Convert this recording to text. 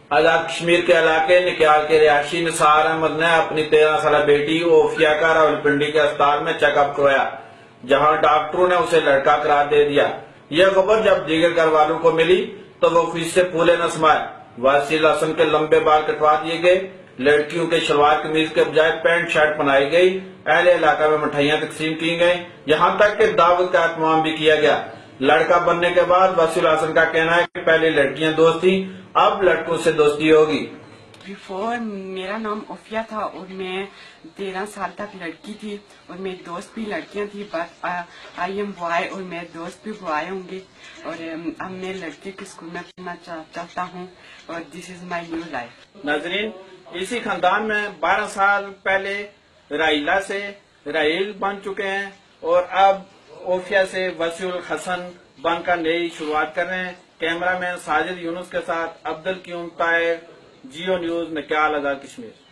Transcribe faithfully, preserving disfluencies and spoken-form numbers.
آزاد کشمیر کے علاقے نکیال کے رہائشی نثار احمد نے اپنی تیرہ سالہ بیٹی اوفیا کا راولپنڈی کے اسپتال میں چیک اپ کروایا، جہاں ڈاکٹروں نے اسے لڑکا قرار دے دیا۔ یہ خبر جب دیگر گھر والوں کو ملی تو وہ خوشی سے پھولے نہ سمائے۔ وسیل حسن کے لمبے بال کٹوا دیے گئے، لڑکیوں کے شلوار قمیض کے بجائے پینٹ شرٹ پہنائی گئی، اہل علاقہ میں مٹھائیاں تقسیم کی گئیں، یہاں تک کہ دعوت کا اہتمام بھی کیا گیا۔ لڑکا بننے کے بعد وسیل حسن کا کہنا ہے کہ پہلے لڑکیاں دوست تھیں، اب لڑکوں سے دوستی ہوگی۔ بیفور میرا نام اوفیا تھا اور میں تیرہ سال تک لڑکی تھی اور میری دوست بھی لڑکیاں تھیں، بٹ آئی ایم بوائے اور میرے دوست بھی بوائے ہوں گے، اور اب میں لڑکے کے اسکول میں پڑھنا چاہتا ہوں اور دس از مائی نیو لائف۔ ناظرین، اسی خاندان میں بارہ سال پہلے رائلہ سے رائل بن چکے ہیں اور اب اوفیا سے وسیل حسن بن کر نئی شروعات کر رہے ہیں۔ کیمرہ مین ساجد یونس کے ساتھ عبدالقیوم طاہر، جیو نیوز، نکیال، آزاد کشمیر۔